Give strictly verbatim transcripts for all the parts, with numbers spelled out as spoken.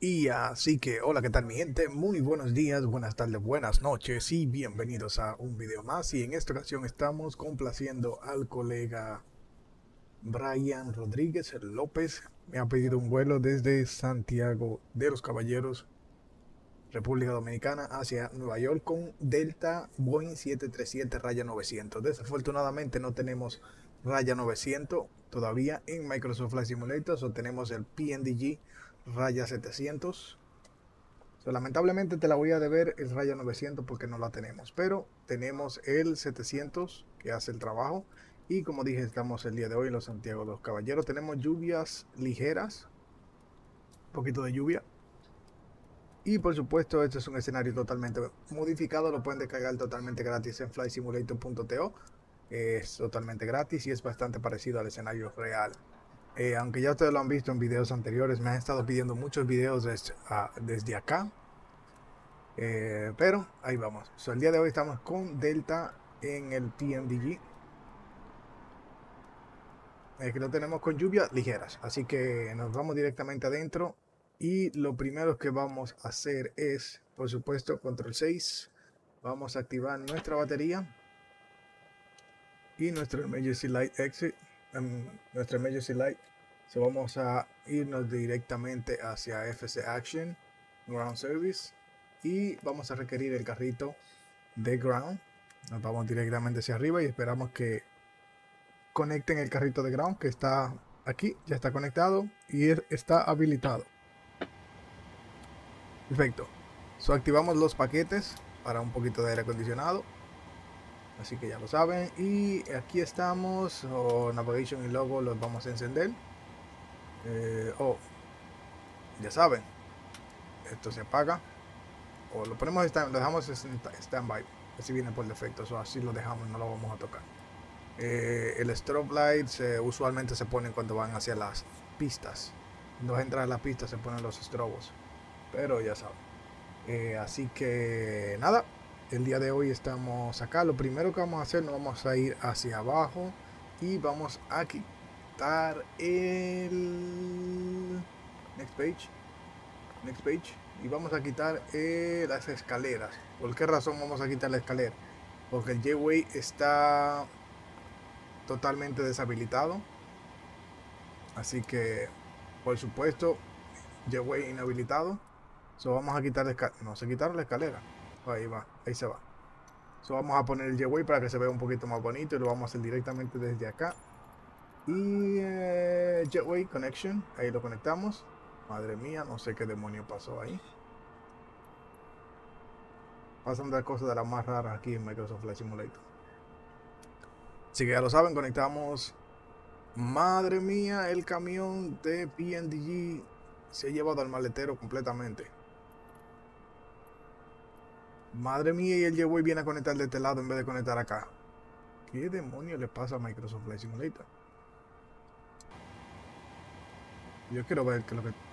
Y así que, hola, ¿qué tal mi gente? Muy buenos días, buenas tardes, buenas noches y bienvenidos a un video más. Y en esta ocasión estamos complaciendo al colega Brian Rodríguez López. Me ha pedido un vuelo desde Santiago de los Caballeros, República Dominicana, hacia Nueva York con Delta Boeing siete treinta y siete novecientos. Desafortunadamente no tenemos raya novecientos todavía en Microsoft Flight Simulator, o tenemos el P N D G raya setecientos. So, lamentablemente te la voy a deber el raya novecientos porque no la tenemos, pero tenemos el setecientos que hace el trabajo. Y como dije, estamos el día de hoy en los Santiago de los Caballeros. Tenemos lluvias ligeras, un poquito de lluvia. Y por supuesto, este es un escenario totalmente modificado. Lo pueden descargar totalmente gratis en flight simulator punto to. Es totalmente gratis y es bastante parecido al escenario real. Eh, aunque ya ustedes lo han visto en videos anteriores, me han estado pidiendo muchos videos desde, uh, desde acá. Eh, pero ahí vamos. So, el día de hoy estamos con Delta en el P M D G. Eh, que lo tenemos con lluvias ligeras. Así que nos vamos directamente adentro. Y lo primero que vamos a hacer es, por supuesto, control seis. Vamos a activar nuestra batería. Y nuestro emergency light exit. Um, nuestra emergency light. So, vamos a irnos directamente hacia F C Action Ground Service. Y vamos a requerir el carrito de ground. Nos vamos directamente hacia arriba y esperamos que conecten el carrito de ground que está aquí. Ya está conectado y está habilitado. Perfecto. So, activamos los paquetes para un poquito de aire acondicionado. Así que ya lo saben. Y aquí estamos. Oh, navigation y logo los vamos a encender. Eh, oh, ya saben. Esto se apaga. O lo ponemos, lo dejamos en standby. Así viene por defecto. O so, así lo dejamos, no lo vamos a tocar. Eh, el strobe lights eh, usualmente se ponen cuando van hacia las pistas. Cuando entran a la pista se ponen los strobos. Pero ya saben. Eh, así que nada. El día de hoy estamos acá. Lo primero que vamos a hacer, nos vamos a ir hacia abajo. Y vamos a quitar el... Next page. Next page. Y vamos a quitar eh, las escaleras. ¿Por qué razón vamos a quitar la escalera? Porque el J-Way está totalmente deshabilitado. Así que, por supuesto, J-Way inhabilitado. So, vamos a quitar la no se quitaron la escalera. Ahí va, ahí se va. So, vamos a poner el J-Way para que se vea un poquito más bonito. Y lo vamos a hacer directamente desde acá. Y eh, Jetway Connection. Ahí lo conectamos. Madre mía, no sé qué demonio pasó ahí. Pasan de cosas de las más raras aquí en Microsoft Flight Simulator. Así que ya lo saben, conectamos. Madre mía, el camión de P N D G se ha llevado al maletero completamente. Madre mía, y el J-Way viene a conectar de este lado en vez de conectar acá. ¿Qué demonios le pasa a Microsoft Flight Simulator? Yo quiero ver qué es lo que... ¿En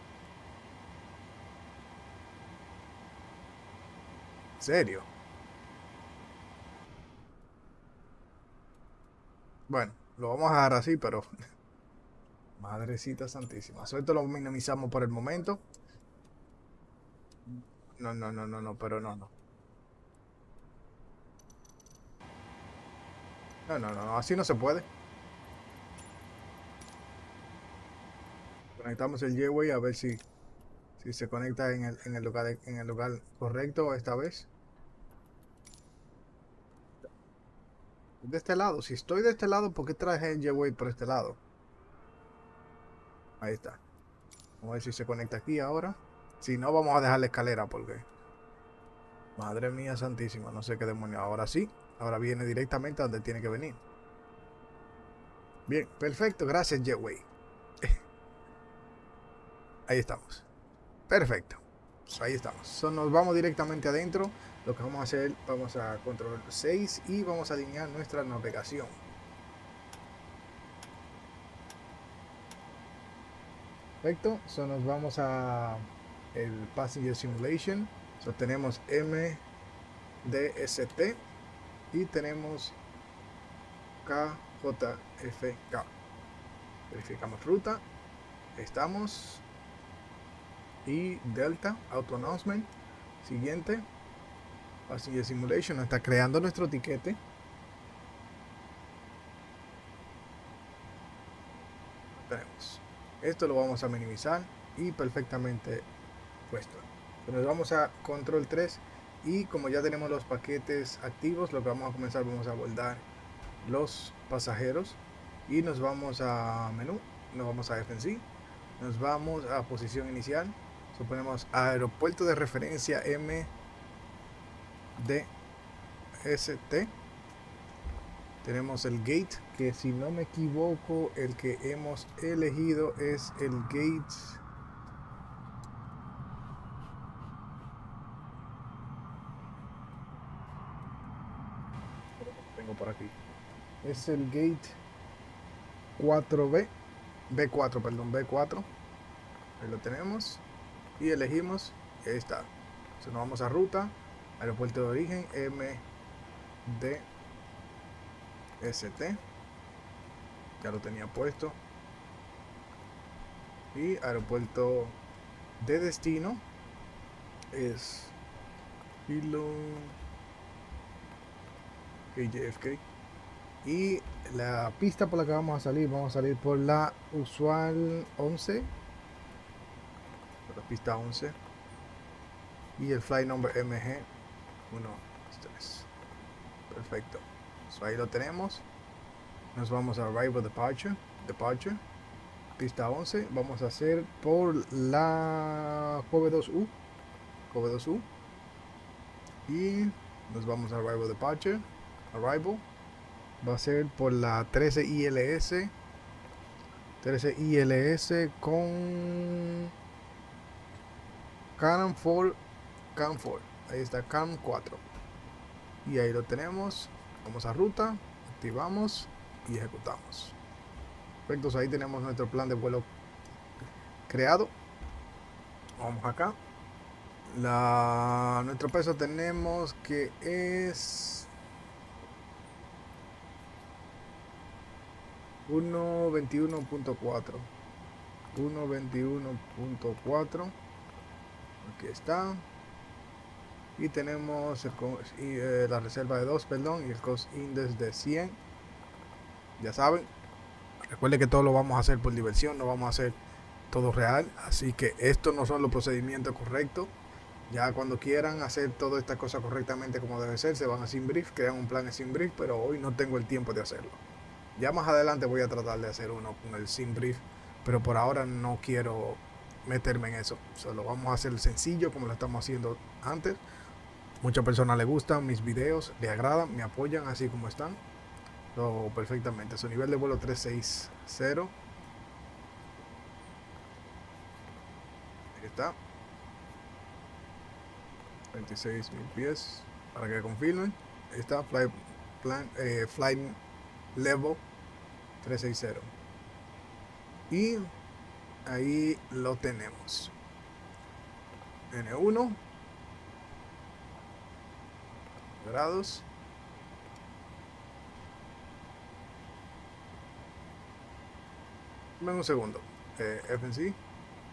serio? Bueno, lo vamos a dejar así, pero... Madrecita santísima. So, esto lo minimizamos por el momento. No, no, no, no, no, pero no, no. No, no, no, así no se puede. Conectamos el J-Way a ver si, si se conecta en el, en el lugar, en el lugar correcto esta vez. De este lado, si estoy de este lado, ¿por qué traje el J-Way por este lado? Ahí está. Vamos a ver si se conecta aquí ahora. Si no, vamos a dejar la escalera porque... Madre mía santísima, no sé qué demonio. Ahora sí, ahora viene directamente a donde tiene que venir. Bien, perfecto, gracias J-Way. Ahí estamos. Perfecto. Pues ahí estamos. So, nos vamos directamente adentro. Lo que vamos a hacer, vamos a control seis y vamos a alinear nuestra navegación. Perfecto. So, nos vamos a el Passenger Simulation. So, tenemos M D S T y tenemos K J F K. Verificamos ruta. Estamos. y Delta, Auto Announcement. Siguiente, Passenger Simulation, nos está creando nuestro tiquete. Tenemos. Esto lo vamos a minimizar y perfectamente puesto. Nos vamos a control tres y como ya tenemos los paquetes activos, lo que vamos a comenzar, vamos a abordar los pasajeros y nos vamos a menú, nos vamos a F N C, nos vamos a posición inicial, suponemos aeropuerto de referencia M D S T. Tenemos el gate, que si no me equivoco el que hemos elegido es el gate tengo por aquí, es el gate cuatro B, B cuatro, perdón, B cuatro. Ahí lo tenemos y elegimos, ahí está. Entonces nos vamos a ruta, aeropuerto de origen M D S T, ya lo tenía puesto, y aeropuerto de destino es Hilo J F K, y la pista por la que vamos a salir, vamos a salir por la usual once, por la pista once, y el flight number M G uno tres. Perfecto. So, ahí lo tenemos. Nos vamos a Arrival Departure, Departure, pista once. Vamos a hacer por la Q B dos U, Q B dos U, y nos vamos a Arrival Departure, Arrival. Va a ser por la trece I L S, trece I L S con Cam cuatro, Cam cuatro. Ahí está Cam cuatro. Y ahí lo tenemos. Vamos a ruta, activamos y ejecutamos. Perfecto, ahí tenemos nuestro plan de vuelo creado. Vamos acá. La, nuestro peso tenemos que es uno veintiuno punto cuatro. uno veintiuno punto cuatro. Aquí está. Y tenemos el, y, eh, la reserva de dos, perdón, y el cost index de cien. Ya saben, recuerden que todo lo vamos a hacer por diversión, no vamos a hacer todo real, así que estos no son los procedimientos correctos. Ya cuando quieran hacer toda esta cosa correctamente como debe ser, se van a SimBrief, crean un plan en SimBrief, pero hoy no tengo el tiempo de hacerlo. Ya más adelante voy a tratar de hacer uno con el SimBrief, pero por ahora no quiero meterme en eso. Solo vamos a hacer sencillo como lo estamos haciendo antes. Muchas personas les gustan mis videos, les agradan, me apoyan así como están. So, perfectamente. Su nivel de vuelo trescientos sesenta. Ahí está. veintiséis mil pies. Para que confirmen. Ahí está. Flight, plan, eh, flight level trescientos sesenta. Y ahí lo tenemos. N uno. Grados. Dame un segundo. Eh, F N C.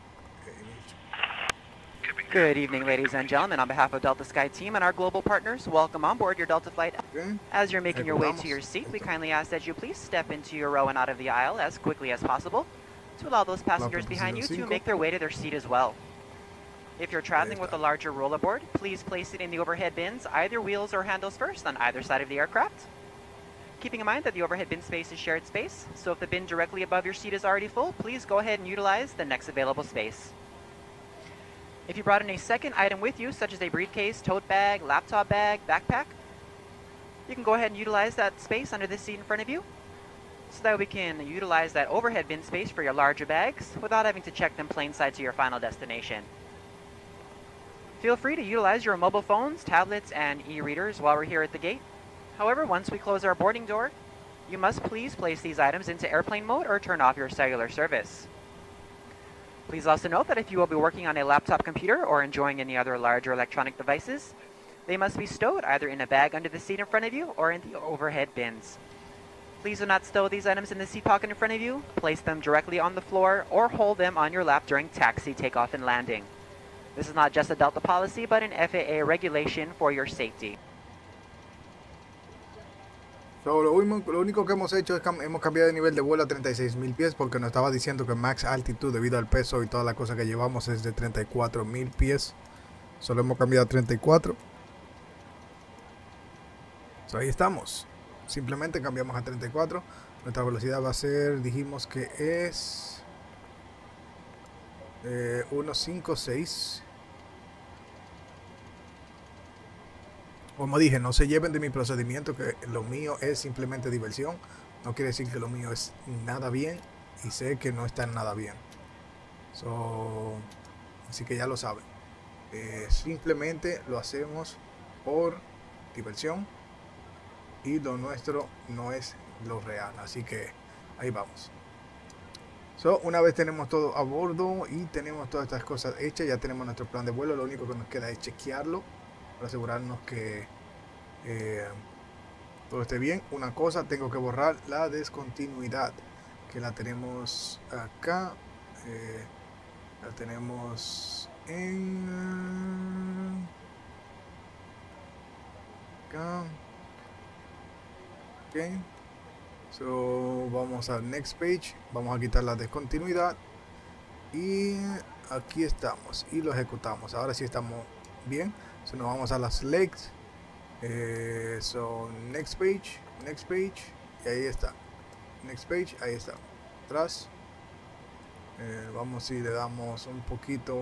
Good evening, ladies and gentlemen. On behalf of Delta Sky Team and our global partners, welcome on board your Delta flight. Okay. As you're making your way to your seat, we kindly ask that you please step into your row and out of the aisle as quickly as possible to allow those passengers behind you to make their way to their seat as well. If you're traveling with a larger rollerboard, please place it in the overhead bins, either wheels or handles first on either side of the aircraft. Keeping in mind that the overhead bin space is shared space, so if the bin directly above your seat is already full, please go ahead and utilize the next available space. If you brought in a second item with you, such as a briefcase, tote bag, laptop bag, backpack, you can go ahead and utilize that space under this seat in front of you, so that we can utilize that overhead bin space for your larger bags without having to check them plain sight to your final destination. Feel free to utilize your mobile phones, tablets, and e-readers while we're here at the gate. However, once we close our boarding door, you must please place these items into airplane mode or turn off your cellular service. Please also note that if you will be working on a laptop computer or enjoying any other larger electronic devices, they must be stowed either in a bag under the seat in front of you or in the overhead bins. Please do not stow these items in the seat pocket in front of you, place them directly on the floor, or hold them on your lap during taxi, takeoff, and landing. This is not just a Delta policy, but an F A A regulation for your safety. So, lo, único, lo único que hemos hecho es que hemos cambiado de nivel de vuelo a treinta y seis mil pies, porque nos estaba diciendo que max altitude debido al peso y toda la cosa que llevamos es de treinta y cuatro mil pies. Solo hemos cambiado a treinta y cuatro. So, ahí estamos. Simplemente cambiamos a treinta y cuatro. Nuestra velocidad va a ser, dijimos que es eh, ciento cincuenta y seis. Como dije, no se lleven de mi procedimiento, que lo mío es simplemente diversión. No quiere decir que lo mío es nada bien, y sé que no está nada bien. So, así que ya lo saben. Eh, simplemente lo hacemos por diversión, y lo nuestro no es lo real. Así que ahí vamos. So, una vez tenemos todo a bordo y tenemos todas estas cosas hechas, ya tenemos nuestro plan de vuelo. Lo único que nos queda es chequearlo para asegurarnos que eh, todo esté bien. Una cosa, tengo que borrar la descontinuidad, que la tenemos acá. Eh, la tenemos en acá. Ok. So, vamos al next page, vamos a quitar la descontinuidad y aquí estamos y lo ejecutamos. Ahora sí estamos bien. So, nos vamos a las legs. Eh, so, next page, next page, y ahí está. Next page, ahí está. Atrás. Eh, vamos y le damos un poquito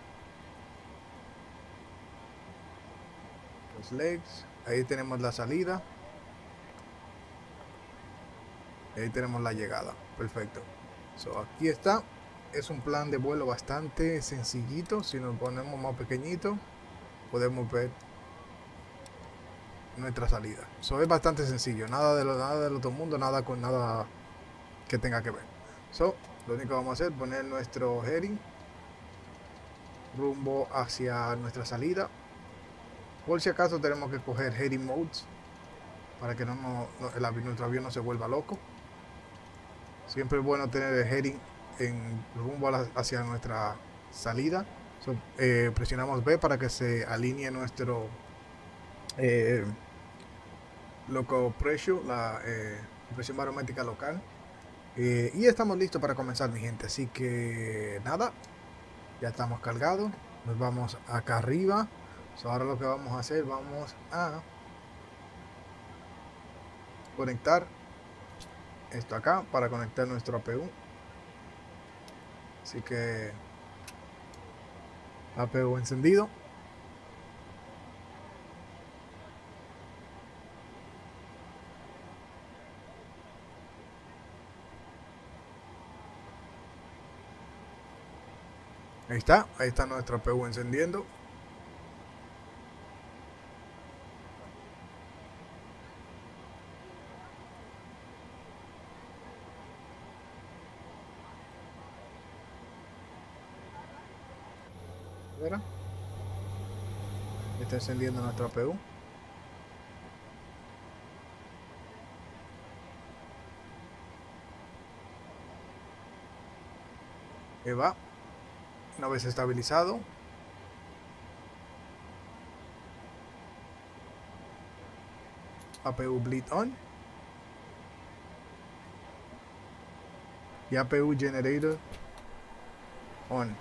los legs. Ahí tenemos la salida. Ahí tenemos la llegada. Perfecto. So, aquí está. Es un plan de vuelo bastante sencillito. Si nos ponemos más pequeñito, podemos ver nuestra salida. So, es bastante sencillo. Nada de lo nada del otro mundo, nada con nada que tenga que ver. So, lo único que vamos a hacer es poner nuestro heading rumbo hacia nuestra salida. Por si acaso tenemos que coger heading modes para que no, no, no el avión, nuestro avión no se vuelva loco. Siempre es bueno tener el heading en rumbo a la, hacia nuestra salida. So, eh, presionamos B para que se alinee nuestro eh, local pressure, la eh, presión barométrica local. Eh, y estamos listos para comenzar, mi gente. Así que nada, ya estamos cargados. Nos vamos acá arriba. So, ahora lo que vamos a hacer, vamos a conectar esto acá para conectar nuestro A P U. Así que A P U encendido. Ahí está, ahí está nuestro A P U encendiendo. Está encendiendo nuestro A P U. Ahí va. Una vez estabilizado, A P U bleed on y A P U generator on.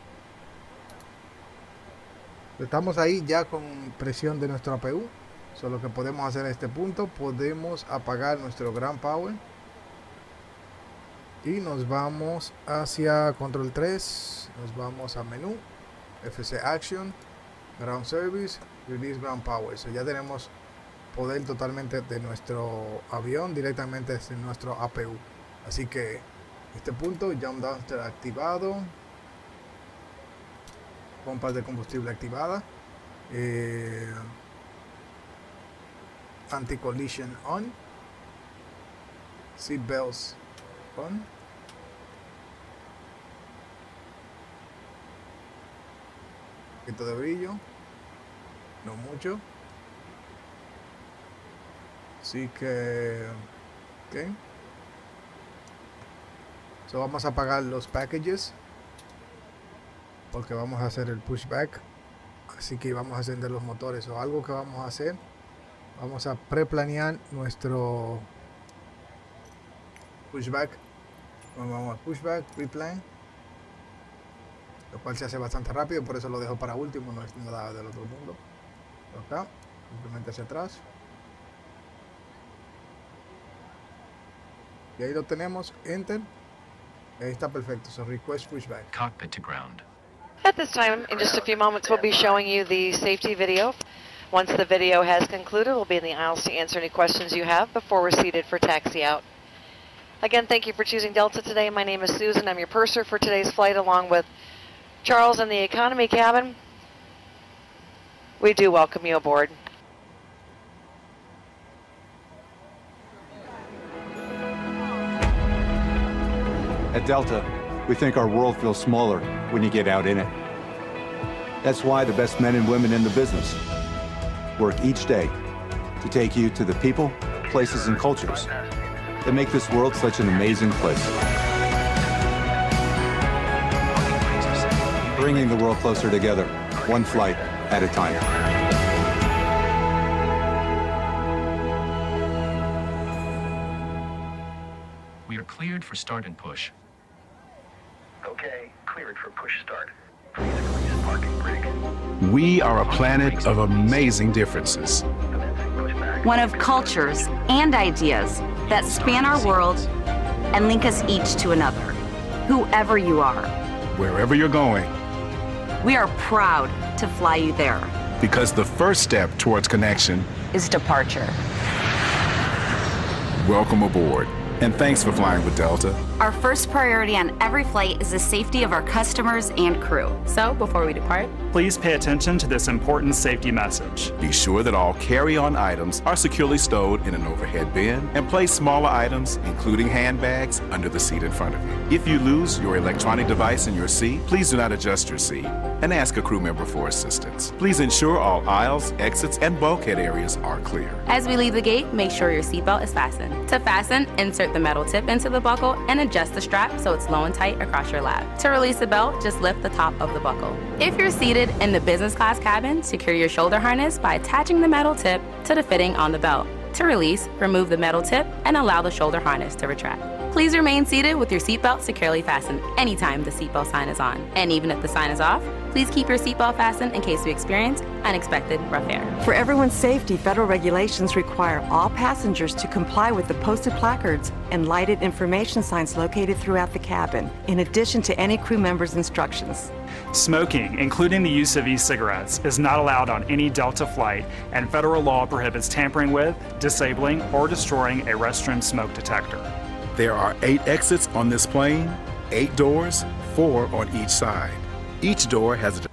Estamos ahí ya con presión de nuestro A P U. Solo que podemos hacer a este punto, podemos apagar nuestro ground power y nos vamos hacia control tres. Nos vamos a menú, F C action, ground service, release ground power. So ya tenemos poder totalmente de nuestro avión directamente desde nuestro A P U. Así que este punto, jump downster activado, pompas de combustible activada, eh, anti-collision on, seat belts on, poquito de brillo, no mucho, así que ok. So vamos a apagar los packages porque vamos a hacer el pushback. Así que vamos a encender los motores. O algo que vamos a hacer, vamos a preplanear nuestro pushback. Vamos a pushback, preplan, lo cual se hace bastante rápido, por eso lo dejo para último, no es nada del otro mundo. Acá, simplemente hacia atrás. Y ahí lo tenemos, enter. Ahí está perfecto, so request pushback. Cockpit to ground. At this time, in just a few moments, we'll be showing you the safety video. Once the video has concluded, we'll be in the aisles to answer any questions you have before we're seated for taxi out. Again, thank you for choosing Delta today. My name is Susan. I'm your purser for today's flight, along with Charles in the economy cabin. We do welcome you aboard. At Delta, we think our world feels smaller when you get out in it. That's why the best men and women in the business work each day to take you to the people, places, and cultures that make this world such an amazing place. Bringing the world closer together, one flight at a time. We are cleared for start and push. Okay, cleared for push start. Please release parking brake. We are a planet of amazing differences. One of cultures and ideas that span our world and link us each to another, whoever you are. Wherever you're going. We are proud to fly you there. Because the first step towards connection is departure. Welcome aboard, and thanks for flying with Delta. Our first priority on every flight is the safety of our customers and crew. So, before we depart, please pay attention to this important safety message. Be sure that all carry-on items are securely stowed in an overhead bin, and place smaller items, including handbags, under the seat in front of you. If you lose your electronic device in your seat, please do not adjust your seat and ask a crew member for assistance. Please ensure all aisles, exits, and bulkhead areas are clear. As we leave the gate, make sure your seatbelt is fastened. To fasten, insert the metal tip into the buckle and adjust the strap so it's low and tight across your lap. To release the belt, just lift the top of the buckle. If you're seated in the business class cabin, secure your shoulder harness by attaching the metal tip to the fitting on the belt. To release, remove the metal tip and allow the shoulder harness to retract. Please remain seated with your seatbelt securely fastened anytime the seatbelt sign is on. And even if the sign is off, please keep your seatbelt fastened in case we experience unexpected rough air. For everyone's safety, federal regulations require all passengers to comply with the posted placards and lighted information signs located throughout the cabin, in addition to any crew member's instructions. Smoking, including the use of e-cigarettes, is not allowed on any Delta flight, and federal law prohibits tampering with, disabling, or destroying a restroom smoke detector. There are eight exits on this plane, eight doors, four on each side. Each door has a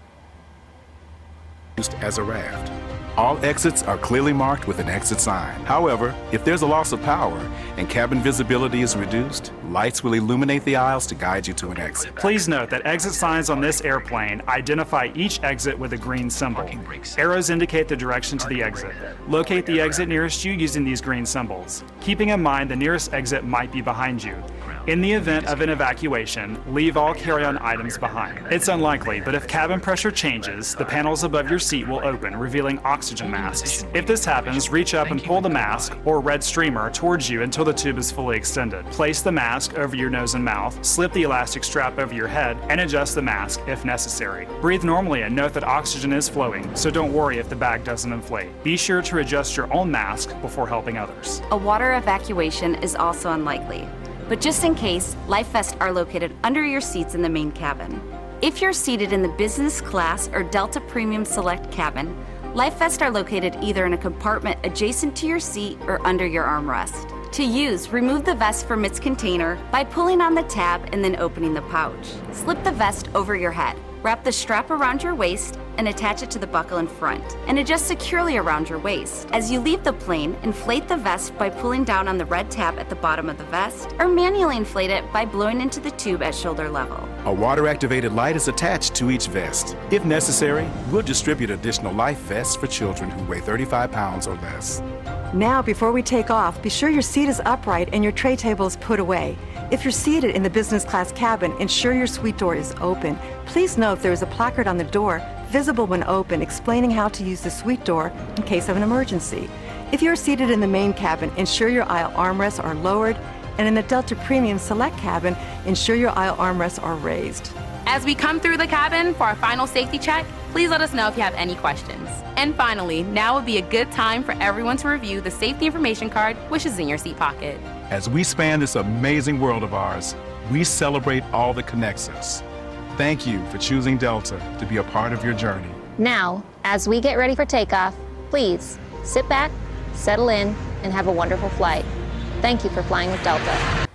used as a raft. All exits are clearly marked with an exit sign. However, if there's a loss of power and cabin visibility is reduced, lights will illuminate the aisles to guide you to an exit. Please note that exit signs on this airplane identify each exit with a green symbol. Arrows indicate the direction to the exit. Locate the exit nearest you using these green symbols, keeping in mind the nearest exit might be behind you. In the event of an evacuation, leave all carry-on items behind. It's unlikely, but if cabin pressure changes, the panels above your seat will open, revealing oxygen masks. If this happens, reach up and pull the mask or red streamer towards you until the tube is fully extended. Place the mask over your nose and mouth, slip the elastic strap over your head, and adjust the mask if necessary. Breathe normally and note that oxygen is flowing, so don't worry if the bag doesn't inflate. Be sure to adjust your own mask before helping others. A water evacuation is also unlikely. But just in case, life vests are located under your seats in the main cabin. If you're seated in the business class or Delta Premium Select cabin, life vests are located either in a compartment adjacent to your seat or under your armrest. To use, remove the vest from its container by pulling on the tab and then opening the pouch. Slip the vest over your head. Wrap the strap around your waist and attach it to the buckle in front, and adjust securely around your waist. As you leave the plane, inflate the vest by pulling down on the red tab at the bottom of the vest, or manually inflate it by blowing into the tube at shoulder level. A water-activated light is attached to each vest. If necessary, we'll distribute additional life vests for children who weigh thirty-five pounds or less. Now, before we take off, be sure your seat is upright and your tray table is put away. If you're seated in the business class cabin, ensure your suite door is open. Please note there is a placard on the door, visible when open, explaining how to use the suite door in case of an emergency. If you're seated in the main cabin, ensure your aisle armrests are lowered, and in the Delta Premium Select cabin, ensure your aisle armrests are raised. As we come through the cabin for our final safety check, please let us know if you have any questions. And finally, now would be a good time for everyone to review the safety information card, which is in your seat pocket. As we span this amazing world of ours, we celebrate all that connects us. Thank you for choosing Delta to be a part of your journey. Now, as we get ready for takeoff, please sit back, settle in, and have a wonderful flight. Thank you for flying with Delta.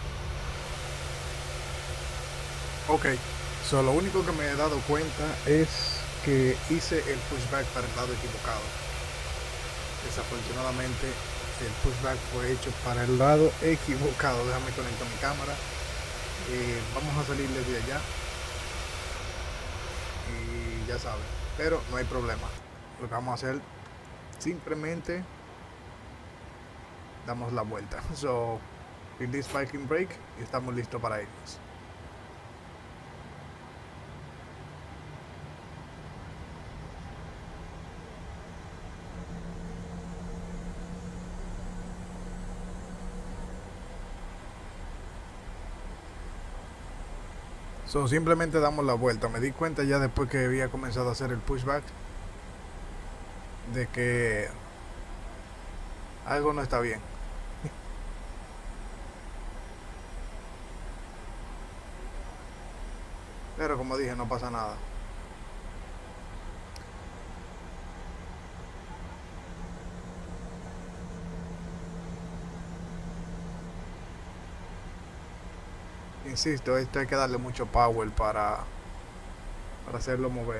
Ok, so lo único que me he dado cuenta es que hice el pushback para el lado equivocado. Desafortunadamente el pushback fue hecho para el lado equivocado. Déjame conectar mi cámara. Eh, vamos a salir desde allá y ya saben, pero no hay problema. Lo que vamos a hacer, simplemente damos la vuelta. So, release parking brake y estamos listos para irnos. So, simplemente damos la vuelta. Me di cuenta ya después que había comenzado a hacer el pushback de que algo no está bien. Pero como dije, no pasa nada. Insisto, esto hay que darle mucho power para, para hacerlo mover.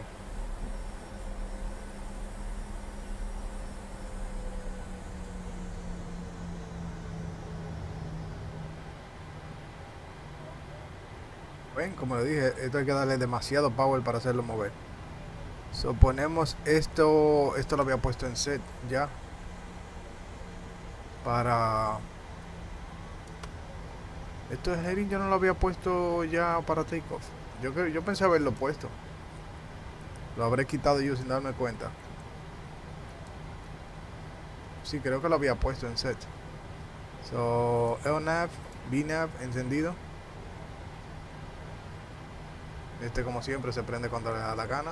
Ven, como le dije, esto hay que darle demasiado power para hacerlo mover. So, ponemos esto, esto lo había puesto en set ya. Para... Esto de heading yo no lo había puesto ya para takeoff. Yo creo, yo pensé haberlo puesto. Lo habré quitado yo sin darme cuenta. Sí, creo que lo había puesto en set. So, L nav, B nav encendido. Este, como siempre, se prende cuando le da la gana.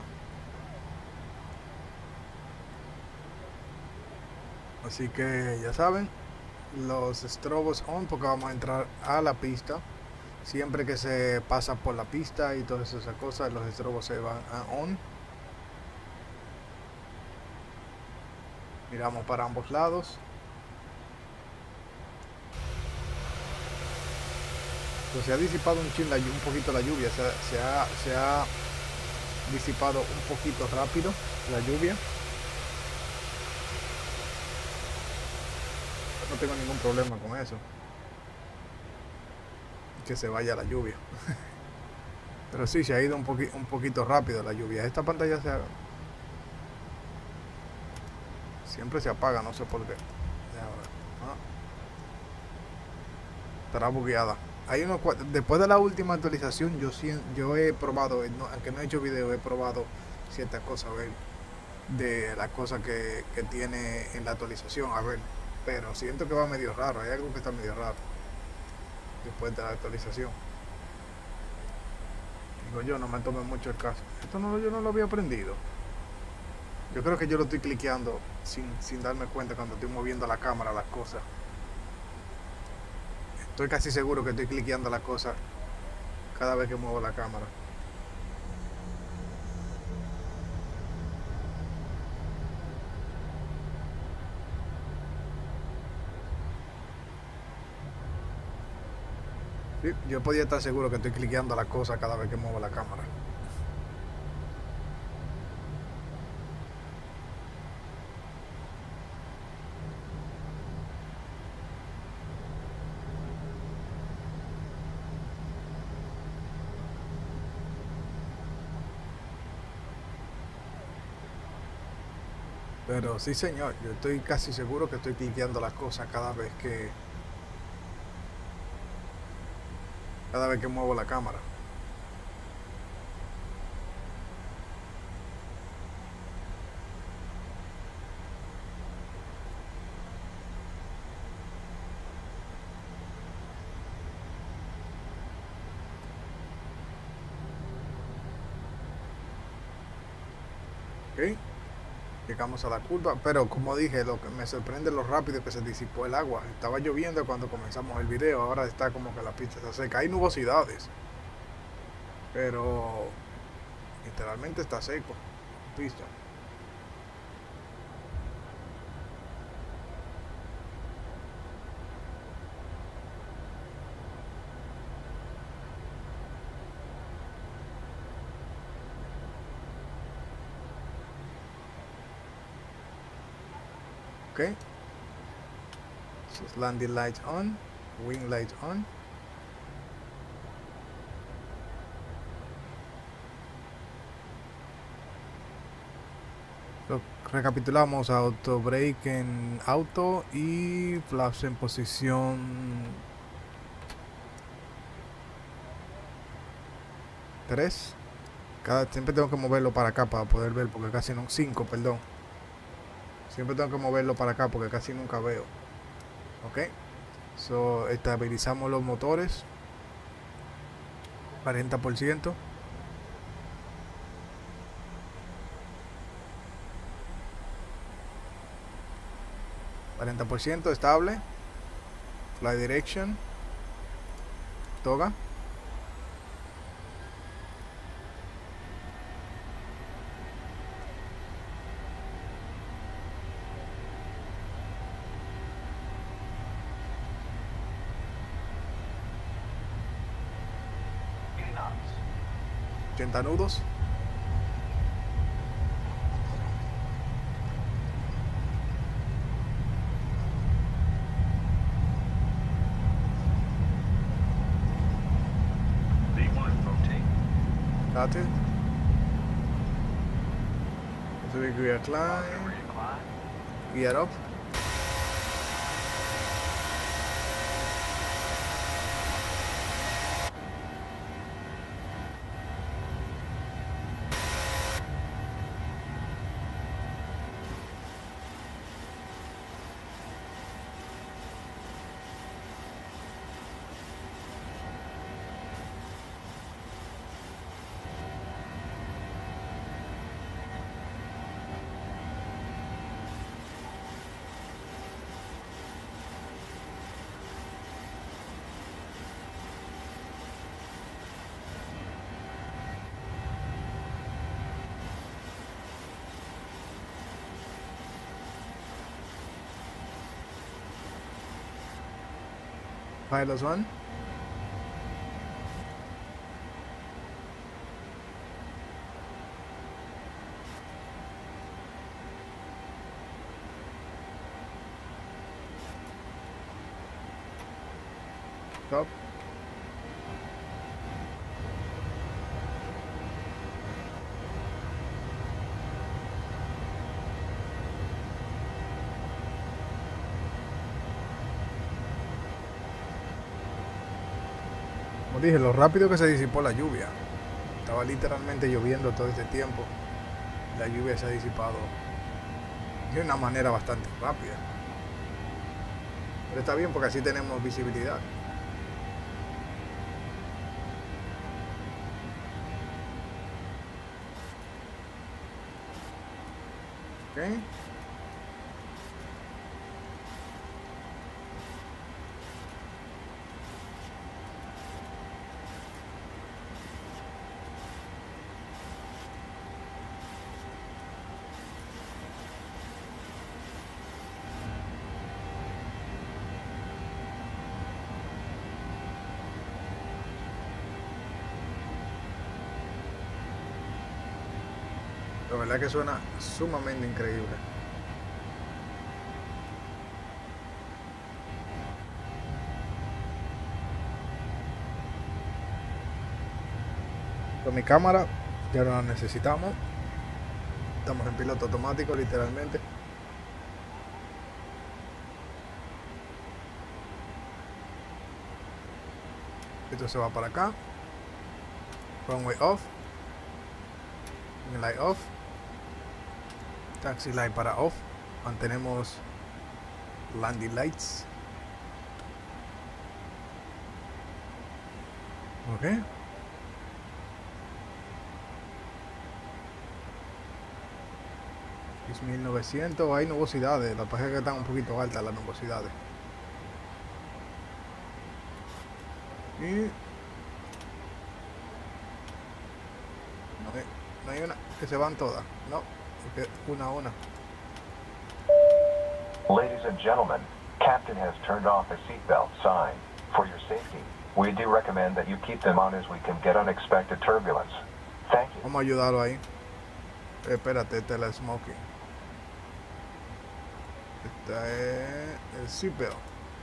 Así que ya saben, los estrobos on, porque vamos a entrar a la pista. Siempre que se pasa por la pista y todas esas cosas, los estrobos se van a on. Miramos para ambos lados. Pues se ha disipado un chin, la, un poquito la lluvia, se, se, ha, se ha disipado un poquito rápido la lluvia. No tengo ningún problema con eso, que se vaya la lluvia. Pero sí, se ha ido un, poqui, un poquito rápido la lluvia. Esta pantalla se ha, siempre se apaga, no sé por qué. ¿Ah? Estará bugueada. Hay unos, después de la última actualización, yo yo he probado, no, aunque no he hecho video, he probado ciertas cosas, a ver, de las cosas que, que tiene en la actualización, a ver, pero siento que va medio raro, hay algo que está medio raro después de la actualización. Digo yo, no me tome mucho el caso. Esto no, yo no lo había aprendido. Yo creo que yo lo estoy cliqueando sin, sin darme cuenta cuando estoy moviendo la cámara, las cosas. Estoy casi seguro que estoy cliqueando la cosa cada vez que muevo la cámara. Sí, yo podía estar seguro que estoy cliqueando la cosa cada vez que muevo la cámara. Pero sí, señor, yo estoy casi seguro que estoy cliqueando las cosas cada vez que cada vez que muevo la cámara. Ok, llegamos a la curva, pero como dije, lo que me sorprende es lo rápido que se disipó el agua. Estaba lloviendo cuando comenzamos el video, ahora está como que la pista está seca. Hay nubosidades, pero literalmente está seco la pista. Okay, so landing lights on, wing lights on. So, recapitulamos: auto brake en auto y flaps en posición tres. Cada, siempre tengo que moverlo para acá para poder ver, porque casi no, cinco, perdón. Siempre tengo que moverlo para acá porque casi nunca veo. Ok. So, estabilizamos los motores. cuarenta por ciento. cuarenta por ciento estable. Fly direction. Toga. ochenta nudos. V one rotate. Got it. three gear climb. Gear up. Pilots one. Stop. Como dije, lo rápido que se disipó la lluvia. Estaba literalmente lloviendo todo este tiempo. La lluvia se ha disipado de una manera bastante rápida. Pero está bien porque así tenemos visibilidad. Ok. La verdad que suena sumamente increíble. Con mi cámara ya no la necesitamos. Estamos en piloto automático literalmente. Esto se va para acá. Runway off. Light off. Taxi light para off. Mantenemos landing lights. Ok. Es mil novecientos. Hay nubosidades. La paja que están un poquito altas las nubosidades. Y no hay, no hay una que se van todas. No. Porque una a una. Ladies and gentlemen, Captain has turned off the seatbelt sign. For your safety, we do recommend that you keep them on as we can get unexpected turbulence. Thank you. Vamos a ayudarlo ahí. Eh, espérate, esta es la smoking. Esta es el seatbelt.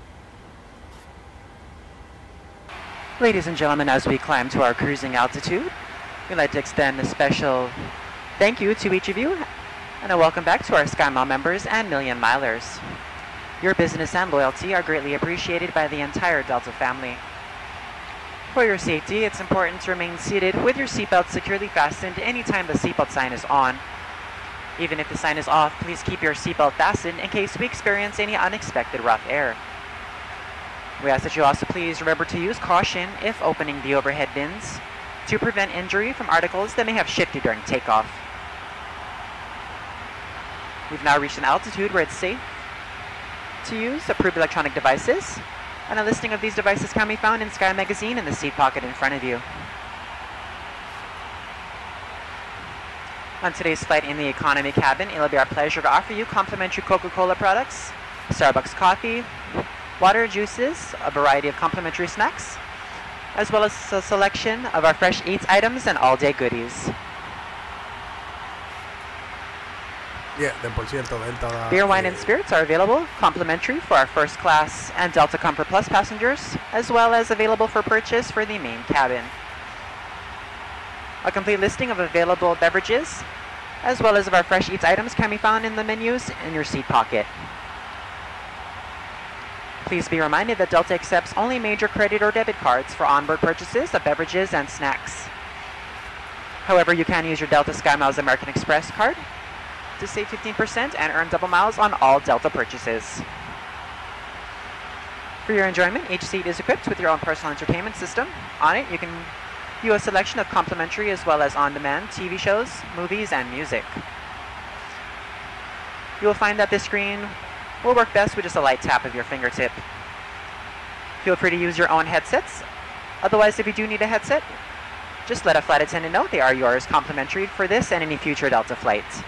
Ladies and gentlemen, as we climb to our cruising altitude, we'd like to extend a special thank you to each of you and a welcome back to our SkyMile members and Million Milers. Your business and loyalty are greatly appreciated by the entire Delta family. For your safety, it's important to remain seated with your seatbelt securely fastened anytime the seatbelt sign is on. Even if the sign is off, please keep your seatbelt fastened in case we experience any unexpected rough air. We ask that you also please remember to use caution if opening the overhead bins to prevent injury from articles that may have shifted during takeoff. We've now reached an altitude where it's safe to use approved electronic devices, and a listing of these devices can be found in Sky Magazine in the seat pocket in front of you. On today's flight in the economy cabin, it'll be our pleasure to offer you complimentary Coca-Cola products, Starbucks coffee, water, juices, a variety of complimentary snacks, as well as a selection of our fresh eats items and all-day goodies. Yeah, de por cierto, Delta da, Beer, wine, eh, and spirits are available complimentary for our first class and Delta Comfort Plus passengers, as well as available for purchase for the main cabin. A complete listing of available beverages, as well as of our fresh eats items, can be found in the menus in your seat pocket. Please be reminded that Delta accepts only major credit or debit cards for onboard purchases of beverages and snacks. However, you can use your Delta SkyMiles American Express card to save fifteen percent and earn double miles on all Delta purchases. For your enjoyment, each seat is equipped with your own personal entertainment system. On it, you can view a selection of complimentary as well as on-demand T V shows, movies, and music. You will find that this screen will work best with just a light tap of your fingertip. Feel free to use your own headsets. Otherwise, if you do need a headset, just let a flight attendant know they are yours complimentary for this and any future Delta flights.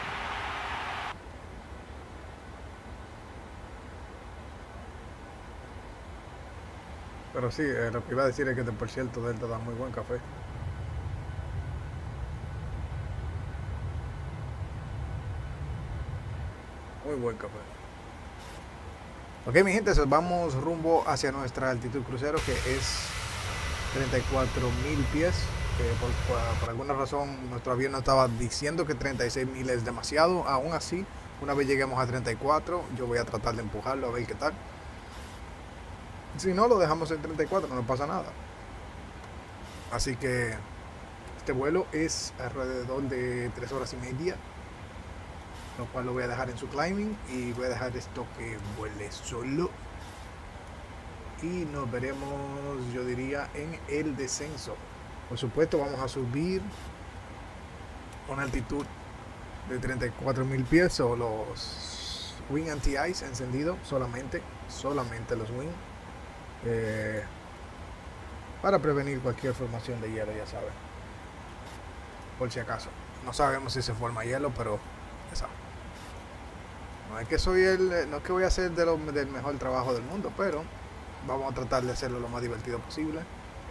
Pero sí, eh, lo que iba a decir es que por cierto Delta da muy buen café. Muy buen café. Ok, mi gente, vamos rumbo hacia nuestra altitud crucero, que es treinta y cuatro mil pies. Eh, por, por, por alguna razón nuestro avión nos estaba diciendo que treinta y seis mil es demasiado. Aún así, una vez lleguemos a treinta y cuatro, yo voy a tratar de empujarlo a ver qué tal. Si no, lo dejamos en treinta y cuatro, no nos pasa nada. Así que este vuelo es alrededor de tres horas y media, lo cual lo voy a dejar en su climbing y voy a dejar esto que vuele solo. Y nos veremos, yo diría, en el descenso. Por supuesto, vamos a subir a una altitud de treinta y cuatro mil pies, o los wing anti-ice encendidos, solamente, solamente los wing. Eh, para prevenir cualquier formación de hielo, ya saben, por si acaso. No sabemos si se forma hielo, pero ya saben. No es que soy el, no es que voy a hacer de lo, del mejor trabajo del mundo, pero vamos a tratar de hacerlo lo más divertido posible.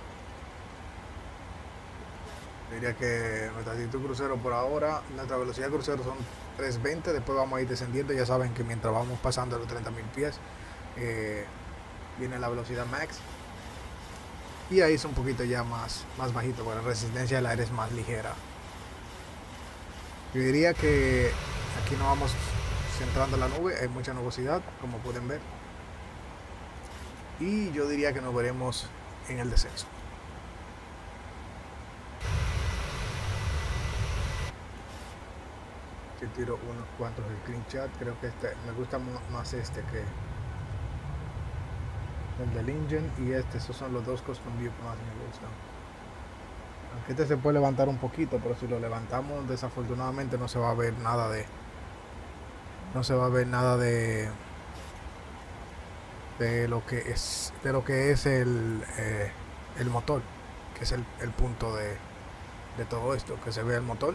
Diría que nuestra altitud crucero por ahora, nuestra velocidad crucero son trescientos veinte, después vamos a ir descendiendo. Ya saben que mientras vamos pasando los treinta mil pies, eh, viene la velocidad max, y ahí es un poquito ya más, más bajito, porque la resistencia del aire es más ligera. Yo diría que aquí nos vamos centrando en la nube, hay mucha nubosidad, como pueden ver, y yo diría que nos veremos en el descenso. Si tiro unos cuantos screenshots, creo que este me gusta más este que el del engine y este. Esos son los dos custom view que más me gustan. Aunque este se puede levantar un poquito, pero si lo levantamos desafortunadamente no se va a ver nada de no se va a ver nada de de lo que es de lo que es el eh, el motor, que es el, el punto de, de todo esto, que se vea el motor.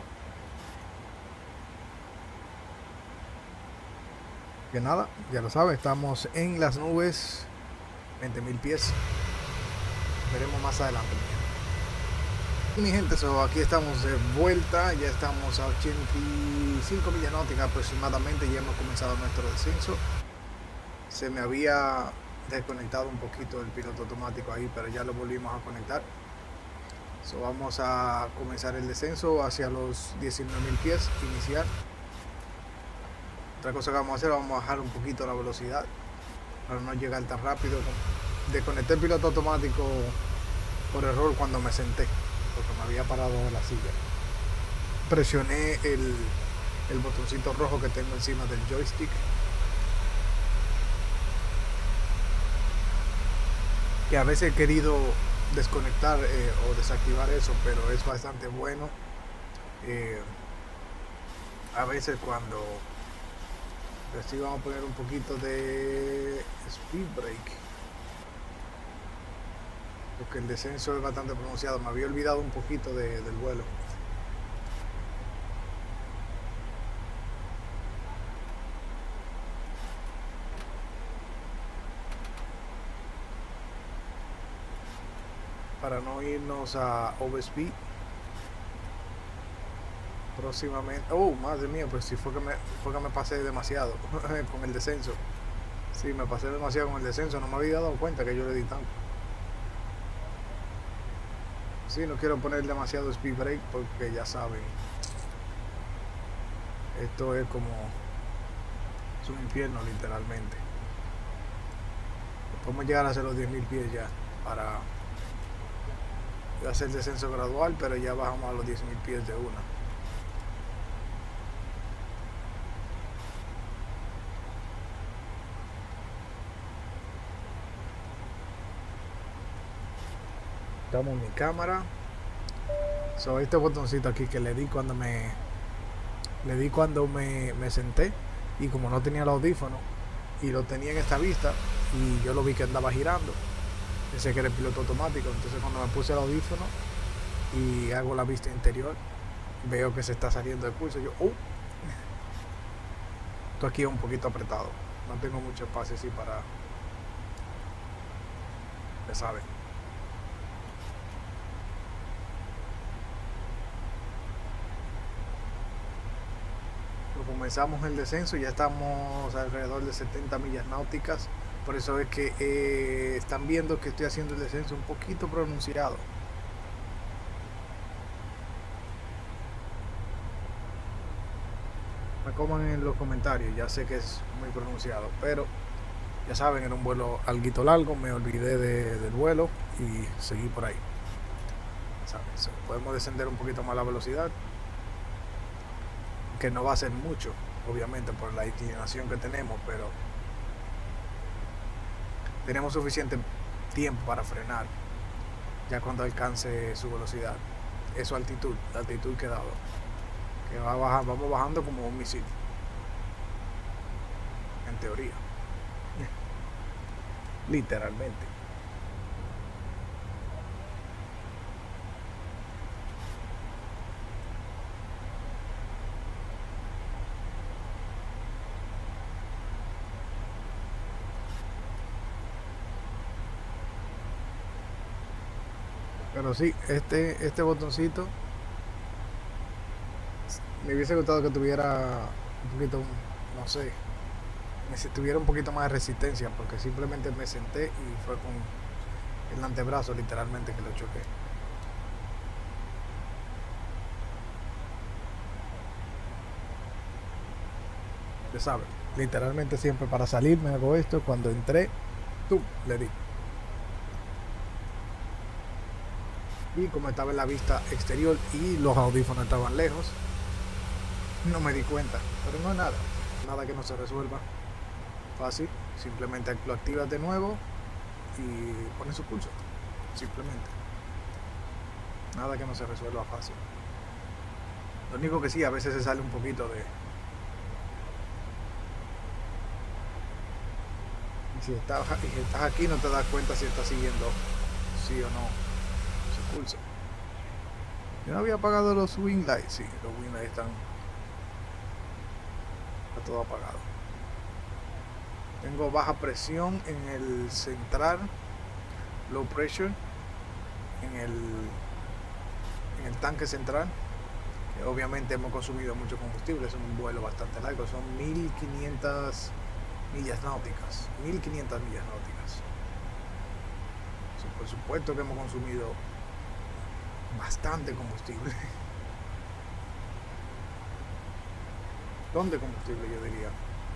Que nada, ya lo sabe, estamos en las nubes, veinte mil pies. Veremos más adelante. Y mi gente, so, aquí estamos de vuelta, ya estamos a ochenta y cinco millas náuticas aproximadamente, ya hemos comenzado nuestro descenso. Se me había desconectado un poquito el piloto automático ahí, pero ya lo volvimos a conectar. So, vamos a comenzar el descenso hacia los diecinueve mil pies inicial. Otra cosa que vamos a hacer, vamos a bajar un poquito la velocidad para no llegar tan rápido. Desconecté el piloto automático por error cuando me senté, porque me había parado de la silla. Presioné el, el botoncito rojo que tengo encima del joystick. Que a veces he querido desconectar eh, o desactivar eso, pero es bastante bueno. Eh, a veces cuando así vamos a poner un poquito de speed brake, porque el descenso es bastante pronunciado. Me había olvidado un poquito de, del vuelo. Para no irnos a overspeed próximamente. Oh, madre mía, pues si fue que me, fue que me pasé demasiado con el descenso. Sí, me pasé demasiado con el descenso, no me había dado cuenta que yo le di tanto. Sí, no quiero poner demasiado speed brake porque ya saben, esto es como es un infierno literalmente. Podemos llegar a hacer los diez mil pies ya para hacer el descenso gradual, pero ya bajamos a los diez mil pies de una. Estamos en mi cámara. So, este botoncito aquí que le di cuando me le di cuando me, me senté, y como no tenía el audífono y lo tenía en esta vista y yo lo vi que andaba girando, pensé que era el piloto automático. Entonces cuando me puse el audífono y hago la vista interior, veo que se está saliendo del curso. Yo, uh, esto aquí es un poquito apretado, no tengo mucho espacio así para, ya saben. Comenzamos el descenso, ya estamos alrededor de setenta millas náuticas. Por eso es que eh, están viendo que estoy haciendo el descenso un poquito pronunciado. Me coman en los comentarios, ya sé que es muy pronunciado, pero ya saben, era un vuelo alguito largo, me olvidé de, del vuelo y seguí por ahí. ¿Saben? So, podemos descender un poquito más la velocidad, que no va a ser mucho, obviamente por la inclinación que tenemos, pero tenemos suficiente tiempo para frenar ya cuando alcance su velocidad. Es su altitud, la altitud que he dado, que va a bajar, vamos bajando como un misil, en teoría, literalmente. Pero sí, este, este botoncito me hubiese gustado que tuviera un poquito, no sé, que tuviera un poquito más de resistencia, porque simplemente me senté y fue con el antebrazo literalmente que lo choqué. Ya saben, literalmente siempre para salir me hago esto. Cuando entré, tú le di. Y como estaba en la vista exterior y los audífonos estaban lejos, no me di cuenta, pero no es nada, nada que no se resuelva fácil. Simplemente lo activas de nuevo y pones su pulso, simplemente. Nada que no se resuelva fácil. Lo único que sí, a veces se sale un poquito de... Y si estás, y si estás aquí no te das cuenta si estás siguiendo sí o no su pulso. Yo no había apagado los wing lights, sí, los wing lights están... Está todo apagado. Tengo baja presión en el central, low pressure en el, en el tanque central. Que obviamente hemos consumido mucho combustible, es un vuelo bastante largo, son mil quinientas millas náuticas, mil quinientas millas náuticas. Por supuesto que hemos consumido bastante combustible. ¿Dónde combustible, yo diría?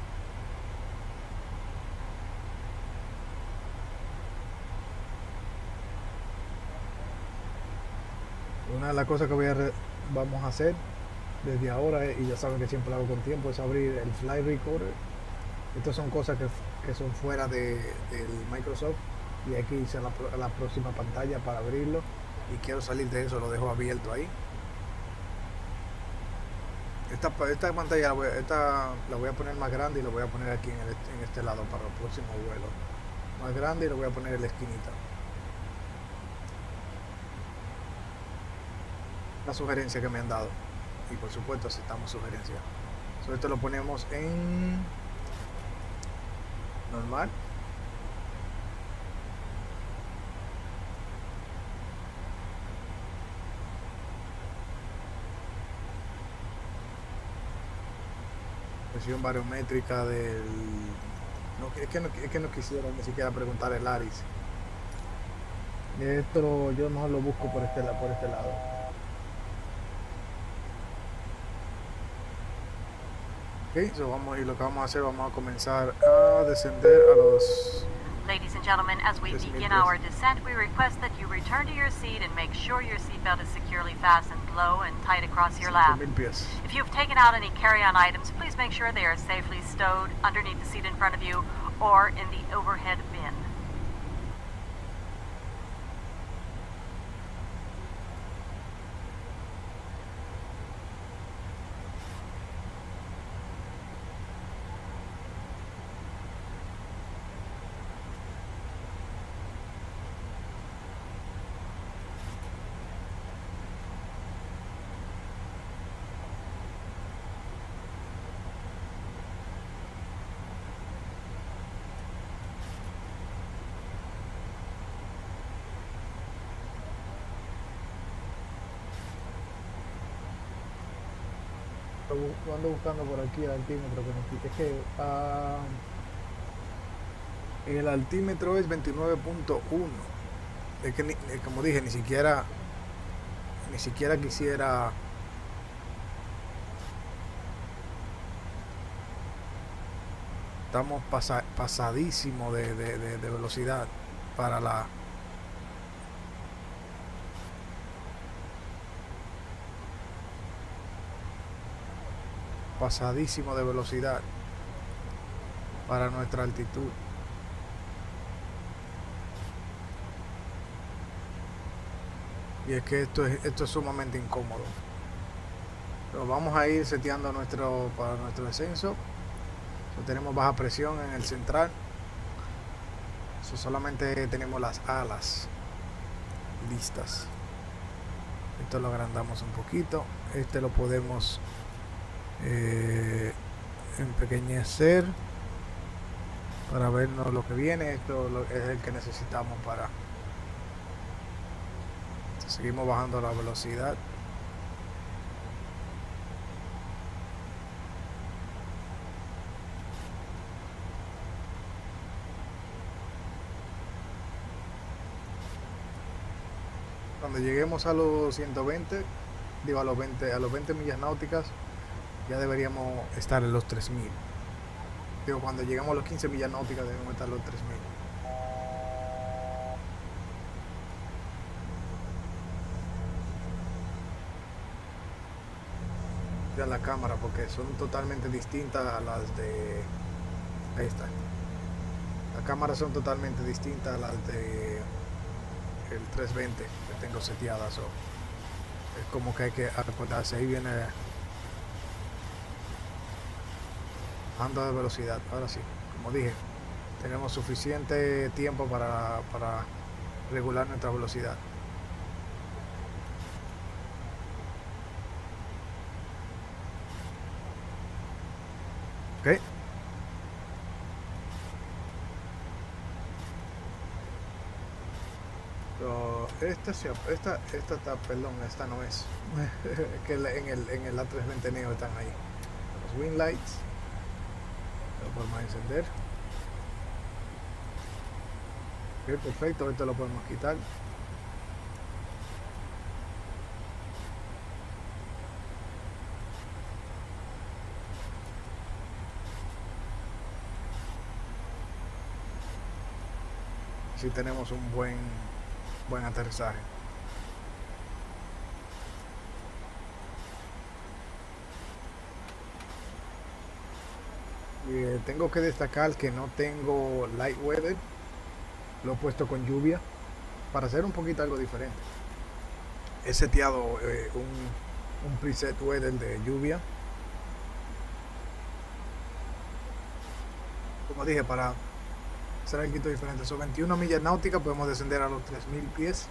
Una de las cosas que voy a re vamos a hacer desde ahora, y ya saben que siempre lo hago con tiempo, es abrir el Flight Recorder. Estas son cosas que, que son fuera de, del Microsoft, y aquí hice la, la próxima pantalla para abrirlo, y quiero salir de eso, lo dejo abierto ahí. Esta, esta pantalla la voy, esta, la voy a poner más grande y lo voy a poner aquí en, el, en este lado para el próximo vuelo. Más grande y lo voy a poner en la esquinita. La sugerencia que me han dado, y por supuesto aceptamos sugerencias. So, esto lo ponemos en normal. Presión barométrica del... No, es, que no, es que no quisiera ni siquiera preguntar el Aris. Esto yo mejor lo busco por este, por este lado. Ok, so vamos, y lo que vamos a hacer, vamos a comenzar a descender a los... Ladies and gentlemen, as we begin our descent, we request that you return to your seat and make sure your seatbelt is securely fastened low and tight across your lap. If you've taken out any carry-on items, please make sure they are safely stowed underneath the seat in front of you or in the overhead bin. Ando buscando por aquí el altímetro, que es que uh, el altímetro es veintinueve punto uno. Es que ni, como dije, ni siquiera ni siquiera quisiera estamos pasa, pasadísimo de, de, de, de velocidad para la pasadísimo de velocidad para nuestra altitud. Y es que esto es esto es sumamente incómodo. Pero vamos a ir seteando nuestro para nuestro descenso. So, tenemos baja presión en el central. So, solamente tenemos las alas listas. Esto lo agrandamos un poquito. Este lo podemos Eh, empequeñecer para vernos lo que viene. Esto lo, es el que necesitamos para seguimos bajando la velocidad. Cuando lleguemos a los ciento veinte, digo a los veinte a los veinte millas náuticas, ya deberíamos estar en los tres mil. Digo, cuando llegamos a los quince millas náuticas debemos estar en los tres mil. de la cámara porque son totalmente distintas a las de esta. Las cámaras son totalmente distintas a las de el trescientos veinte que tengo seteadas. So, es como que hay que acordarse. Ahí viene banda de velocidad. Ahora sí, como dije, tenemos suficiente tiempo para, para regular nuestra velocidad. Ok. So, esta, esta, esta está, perdón, esta no es. Que en el, en el A trescientos veinte Neo están ahí. Los wing lights. Lo podemos encender. Ok, perfecto. Esto lo podemos quitar. Así tenemos un buen buen aterrizaje. Y, eh, tengo que destacar que no tengo light weather, lo he puesto con lluvia para hacer un poquito algo diferente. He seteado eh, un, un preset weather de lluvia, como dije, para hacer algo diferente. Son veintiuna millas náuticas, podemos descender a los tres mil pies.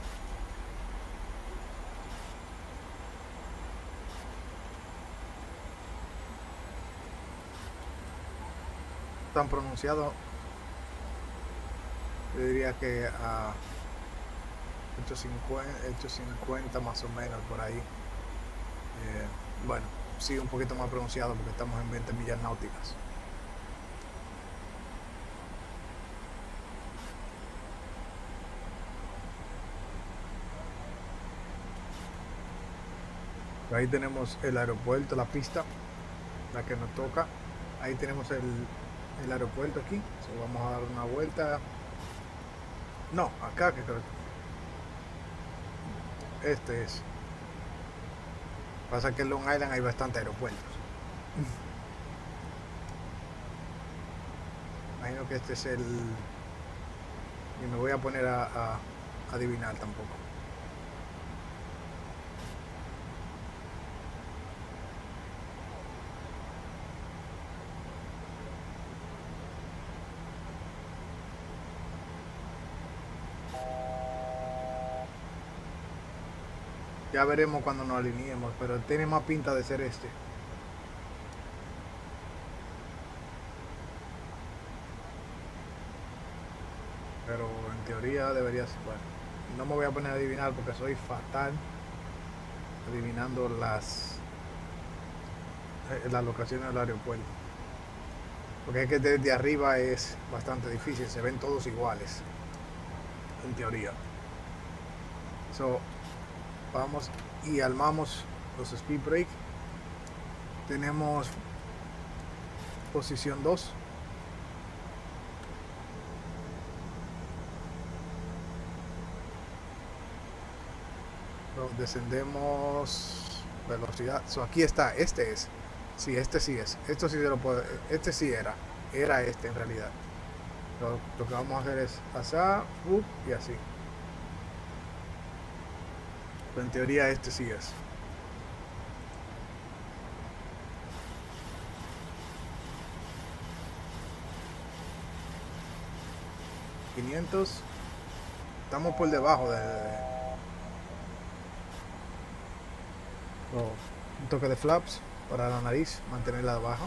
Tan pronunciado, yo diría que a ochocientos cincuenta más o menos por ahí. Eh, bueno, sí, un poquito más pronunciado porque estamos en veinte millas náuticas. Ahí tenemos el aeropuerto, la pista, la que nos toca. Ahí tenemos el, el aeropuerto aquí. So, vamos a dar una vuelta. No, acá que creo. Este es. Pasa que en Long Island hay bastantes aeropuertos. Imagino que este es el... Y me voy a poner a, a, a adivinar tampoco. Ya veremos cuando nos alineemos, pero tiene más pinta de ser este. Pero en teoría debería ser. Bueno, no me voy a poner a adivinar porque soy fatal adivinando las las locaciones del aeropuerto. Porque es que desde arriba es bastante difícil, se ven todos iguales en teoría. So, vamos y armamos los speed brake. Tenemos posición dos. So, descendemos velocidad. So, aquí está, este es. Sí, este sí es. Esto sí se lo puede. Este sí era. Era este en realidad. So, lo que vamos a hacer es así, up, y así. Pero en teoría este sí es. quinientos. Estamos por debajo de... Oh, un toque de flaps para la nariz, mantenerla abajo.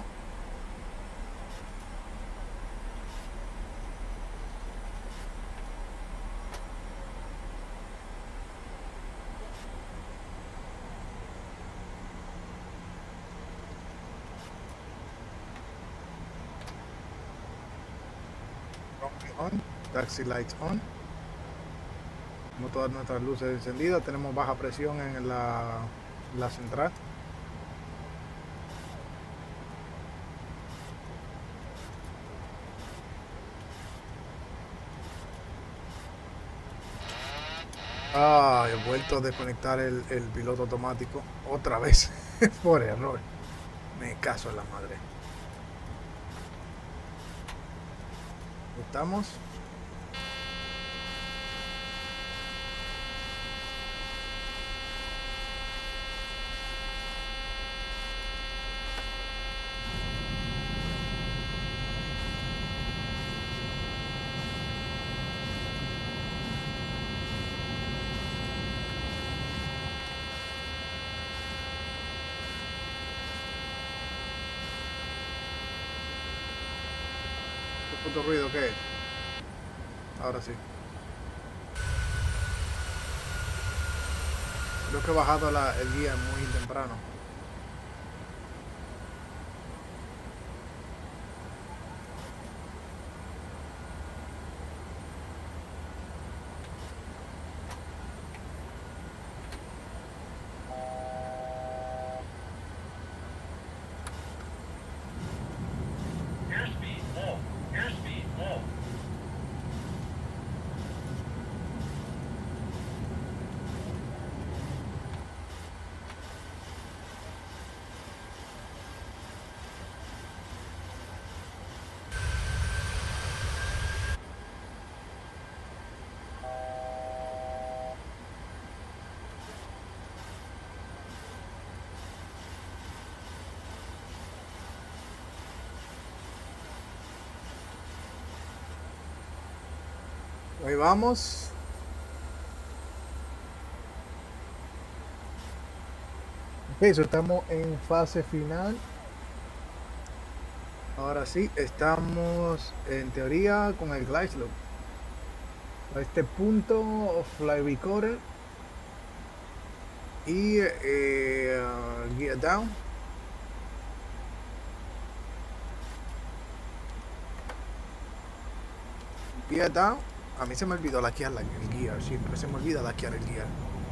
On, taxi lights on. Tenemos todas nuestras luces encendidas. Tenemos baja presión en la, la central. Ah, he vuelto a desconectar el, el piloto automático otra vez. Por error. Me caso en la madre. Estamos. ¿Qué puto ruido que es? Ahora sí. Creo que he bajado la, el día muy temprano. Ahí vamos. Ok, eso estamos en fase final. Ahora sí, estamos en teoría con el glide slope. A este punto, fly recorder y eh, uh, gear down. Gear down. A mí se me olvidó laquear la, el gear, siempre se me olvida laquear el gear.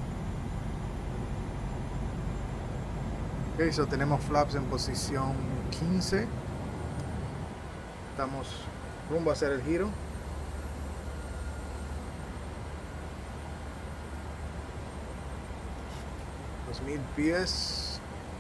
Ok, so tenemos flaps en posición quince. Estamos rumbo a hacer el giro. dos mil pies.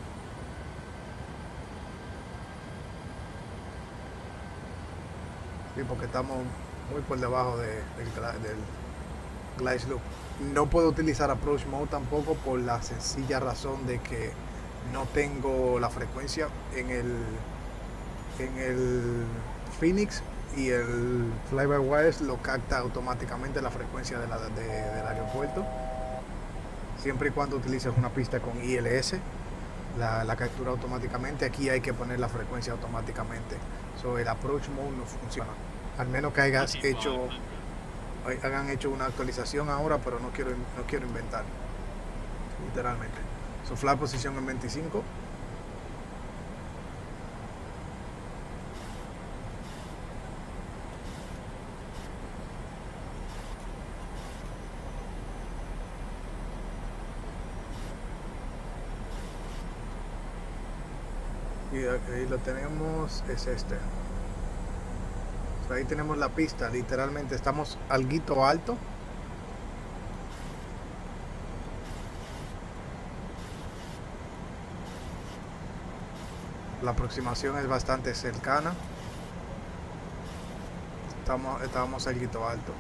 Sí, porque estamos muy por debajo de, del, del glide slope. No puedo utilizar approach mode tampoco por la sencilla razón de que no tengo la frecuencia en el en el Phoenix, y el fly-by-wire lo capta automáticamente la frecuencia de la, de, del aeropuerto, siempre y cuando utilices una pista con I L S la, la captura automáticamente. Aquí hay que poner la frecuencia automáticamente, so el approach mode no funciona, al menos que hayas hecho hagan hecho una actualización ahora, pero no quiero no quiero inventar literalmente. So fly posición en veinticinco. Y ahí lo tenemos, es este. So ahí tenemos la pista, literalmente estamos alguito alto. La aproximación es bastante cercana. Estamos, estábamos alguito alto.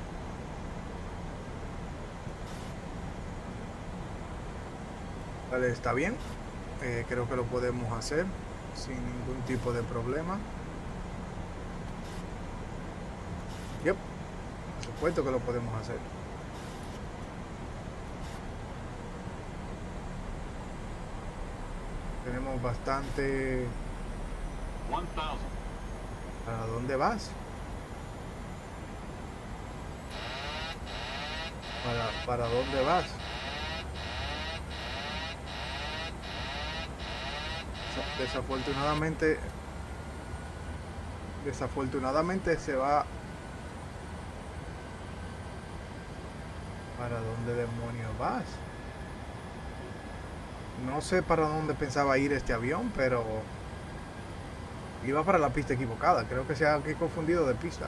Vale, está bien. Eh, creo que lo podemos hacer sin ningún tipo de problema. Yep, por supuesto que lo podemos hacer. Tenemos bastante. ¿Para dónde vas? ¿Para, para dónde vas? Desafortunadamente, desafortunadamente se va. ¿Para dónde demonios vas? No sé para dónde pensaba ir este avión, pero iba para la pista equivocada. Creo que se ha confundido de pista.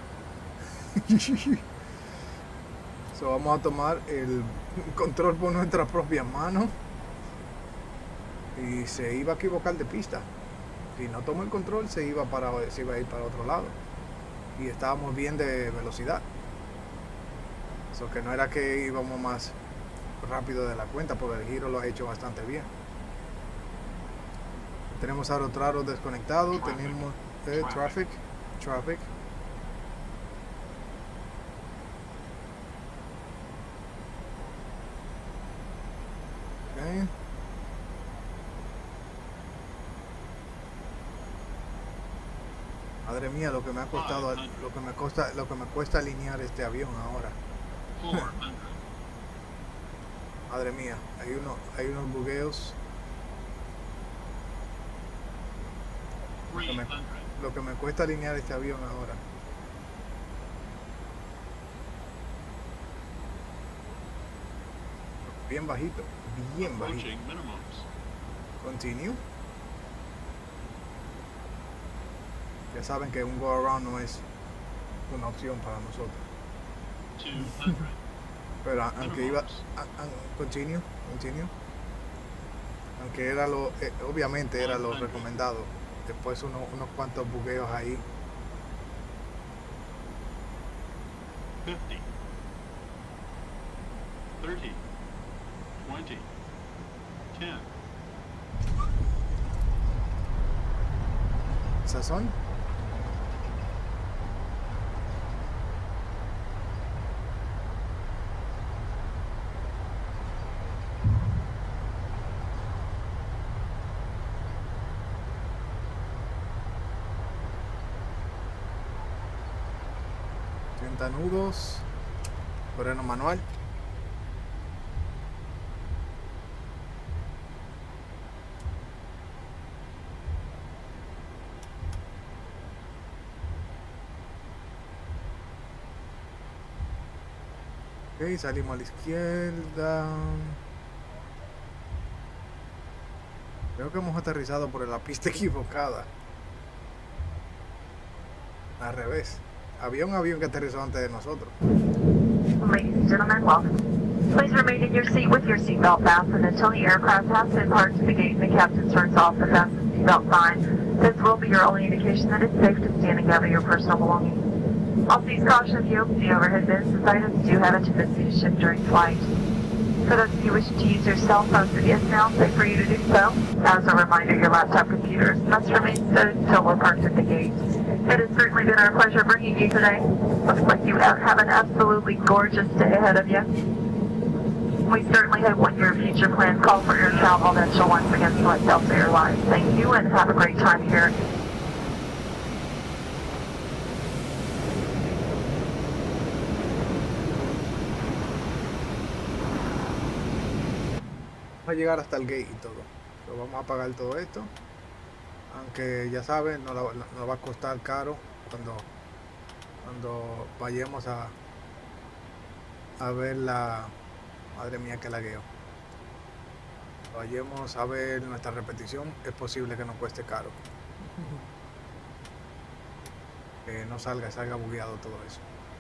So, vamos a tomar el control por nuestra propia mano y y se iba a equivocar de pista. Si no tomó el control, se iba, para, se iba a ir para otro lado. Y estábamos bien de velocidad. Eso que no era que íbamos más rápido de la cuenta, porque el giro lo ha hecho bastante bien. Tenemos aro claro desconectado, tenemos eh, traffic, traffic. Okay. Madre mía, lo que me ha costado, lo que me cuesta, lo que me cuesta alinear este avión ahora. Madre mía, hay uno, hay unos bugueos. Lo que, me, lo que me cuesta alinear este avión ahora. Bien bajito, bien bajito. Continue. Ya saben que un go around no es una opción para nosotros. Pero aunque iba, a, a, continue, continue. Aunque era lo, eh, obviamente era lo recomendado. Después uno, unos cuantos bugueos ahí. fifty, thirty, twenty, ten. ¿Esas son? treinta nudos, freno manual. Ok, salimos a la izquierda. Creo que hemos aterrizado por la pista equivocada. Al revés. Había un avión que aterrizó antes de nosotros. Ladies and gentlemen, welcome. Please remain in your seat with your seatbelt fastened until the aircraft has been parked to the gate and the captain turns off the fasten seatbelt sign. This will be your only indication that it's safe to stand and gather your personal belongings. I'll please caution if you open the overhead bins, as items do have a tendency to shift during flight. For those of you wishing to use your cell phones, it is now safe for you to do so. As a reminder, your laptop computers must remain stowed until we're parked at the gate. It has certainly been our pleasure bringing you today. Looks like you have an absolutely gorgeous day ahead of you. We certainly hope when your future plans call for your travel that you'll once again select Delta Airlines. Thank you and have a great time here. Vamos a llegar hasta el gate y todo. Pero vamos a apagar todo esto. Aunque ya saben, nos, nos, nos va a costar caro cuando, cuando vayamos a, a ver la... Madre mía, que lagueo. Vayamos a ver nuestra repetición, es posible que nos cueste caro. Que no salga, salga bugueado todo eso.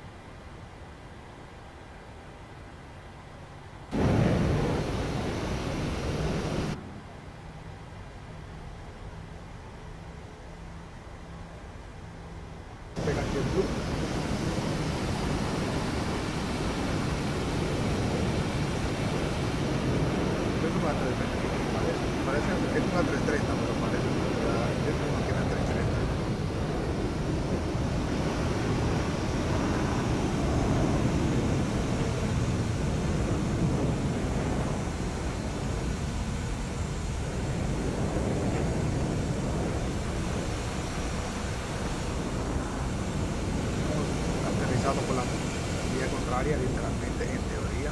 Por la vía contraria, literalmente, en teoría.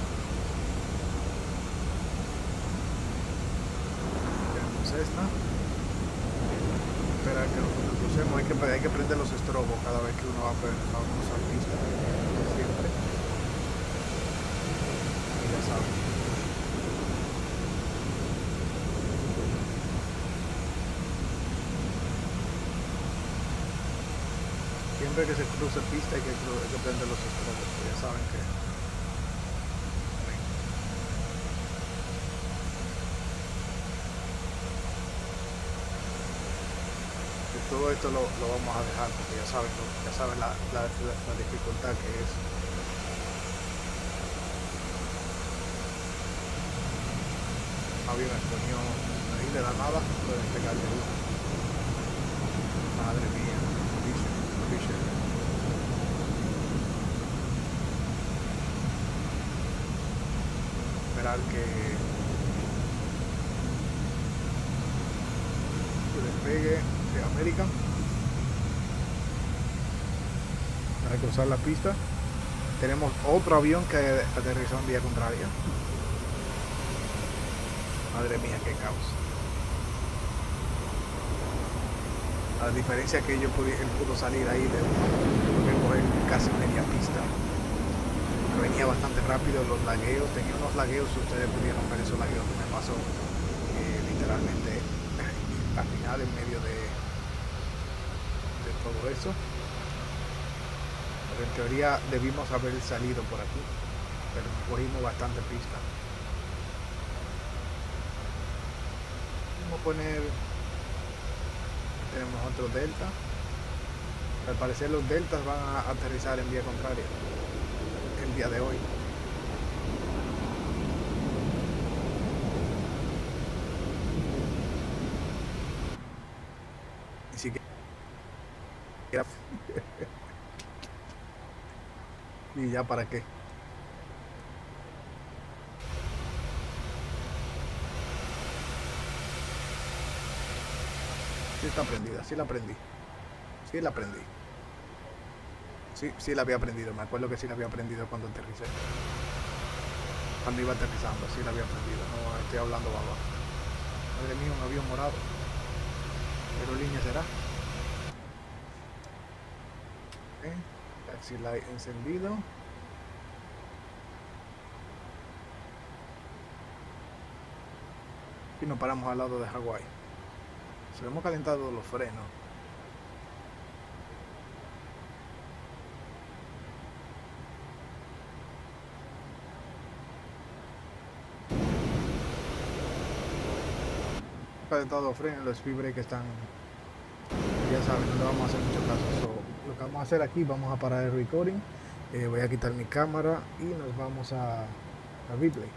Tenemos esta. Espera que nosotros crucemos, hay que, hay que prender los estrobos cada vez que uno va a cruzar pista. Siempre. Y ya saben. Siempre que se cruce pista hay que, hay que prender los estrobos, ya saben que... todo esto lo, lo vamos a dejar porque ya saben, ya saben la, la, la, la dificultad que es. Avión español ahí de la nada, pueden pegarle uno. Madre mía, dice, dice. Esperar que despegue de América para cruzar la pista. Tenemos otro avión que aterrizó en vía contraria. Madre mía, qué caos. A diferencia que yo pude, él pudo salir ahí de coger casi media pista, venía bastante rápido. Los lagueos, tenía unos lagueos, ustedes pudieron ver esos lagueos que me pasó eh, literalmente al final en medio de, de todo eso. Pero en teoría debimos haber salido por aquí, pero cogimos bastante pista. Vamos a poner, tenemos otro delta. Al parecer los deltas van a aterrizar en vía contraria el día de hoy. Así que y ya para qué. Sí está prendida, sí la aprendí. Sí la aprendí. Sí, sí la había aprendido. Me acuerdo que sí la había aprendido cuando aterricé. Cuando iba aterrizando, sí la había aprendido. No estoy hablando baba. Madre mía, un avión morado. Aerolínea será. Okay. Taxi light encendido. Y nos paramos al lado de Hawái. Se hemos calentado los frenos. Calentado los frenos, los speed brake están, ya saben, no le vamos a hacer mucho caso. So, lo que vamos a hacer aquí, vamos a parar el recording. Eh, voy a quitar mi cámara y nos vamos a, a replay.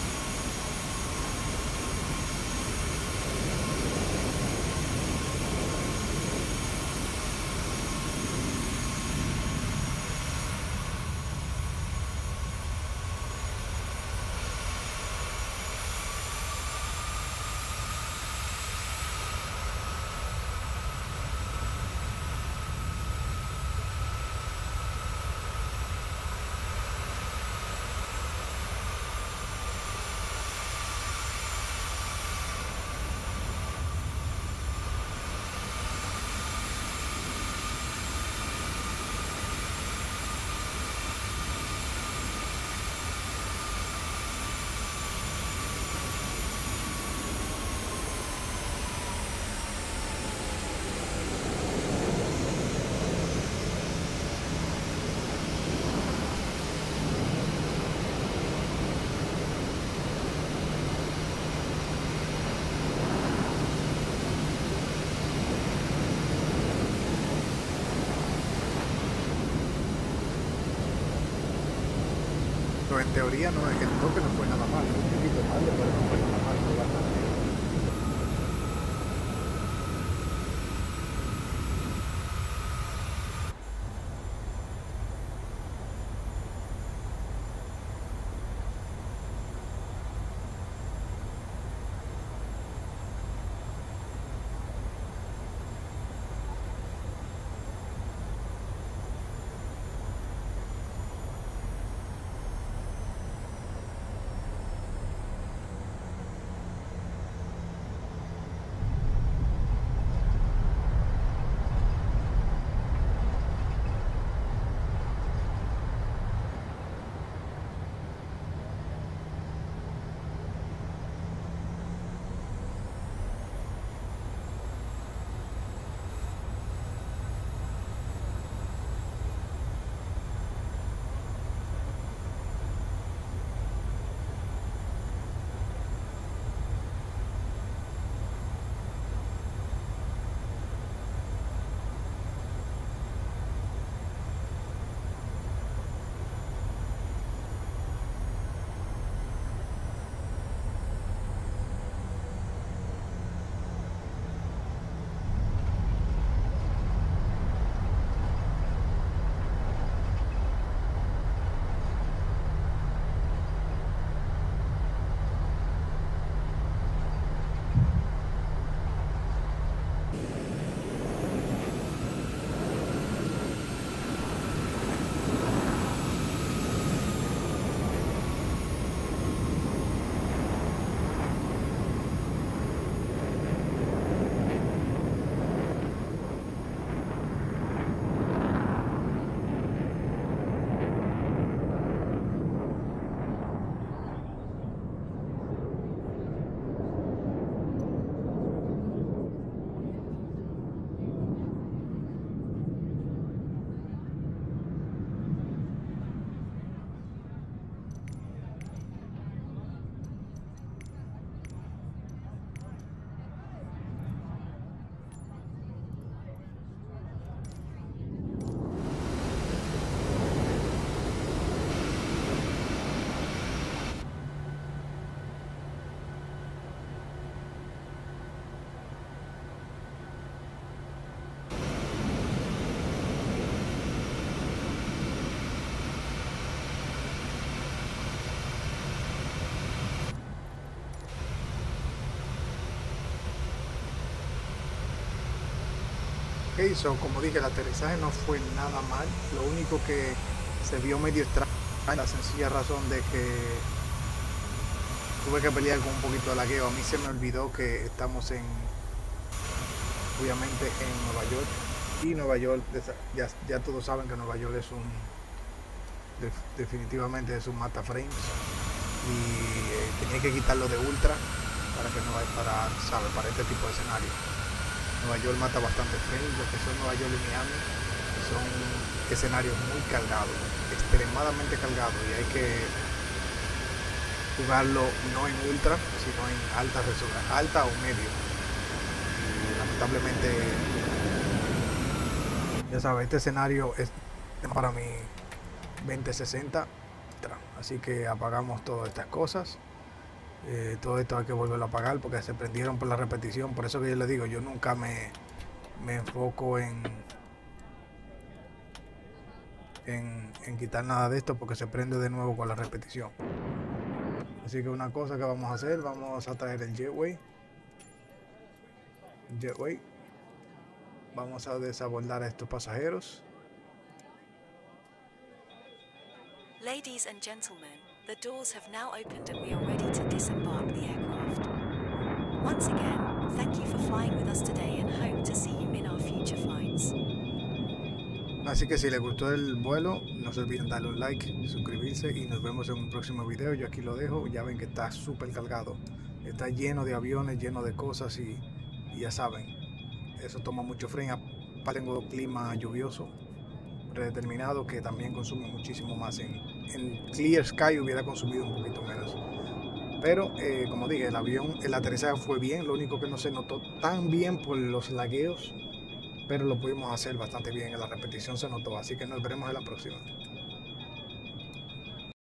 En teoría no es que el toque no fue nada mal, un poquito mal, pero no fue nada mal, fue bastante bien. Ok, so como dije, el aterrizaje no fue nada mal. Lo único que se vio medio extraño, la sencilla razón de que tuve que pelear con un poquito de lagueo. A mí se me olvidó que estamos en, obviamente, en Nueva York. Y Nueva York, ya, ya todos saben que Nueva York es un, de, definitivamente es un mata frames. Y eh, tenía que quitarlo de ultra para que no para, sabe, para este tipo de escenario. Nueva York mata bastante frames, lo que son Nueva York y Miami son escenarios muy cargados, extremadamente cargados, y hay que jugarlo no en ultra, sino en alta resolución, alta o medio. Y lamentablemente, ya sabes, este escenario es para mi veinte sesenta, así que apagamos todas estas cosas. Eh, todo esto hay que volverlo a apagar porque se prendieron por la repetición. Por eso que yo le digo, yo nunca me, me enfoco en, en en quitar nada de esto porque se prende de nuevo con la repetición. Así que una cosa que vamos a hacer, vamos a traer el jetway jetway vamos a desabordar a estos pasajeros. Ladies and gentlemen, the doors have now opened and we are ready to disembark the aircraft. Once again, thank you for flying with us today and hope to see you in our future flights. Así que si les gustó el vuelo, no se olviden darle un like, suscribirse y nos vemos en un próximo video. Yo aquí lo dejo, ya ven que está súper cargado. Está lleno de aviones, lleno de cosas y, y ya saben, eso toma mucho frame. Aparte tengo clima lluvioso predeterminado que también consume muchísimo más. En, en Clear Sky hubiera consumido un poquito menos, pero eh, como dije, el avión, el aterrizaje fue bien. Lo único que no se notó tan bien por los lagueos, pero lo pudimos hacer bastante bien. En la repetición se notó, así que nos veremos en la próxima.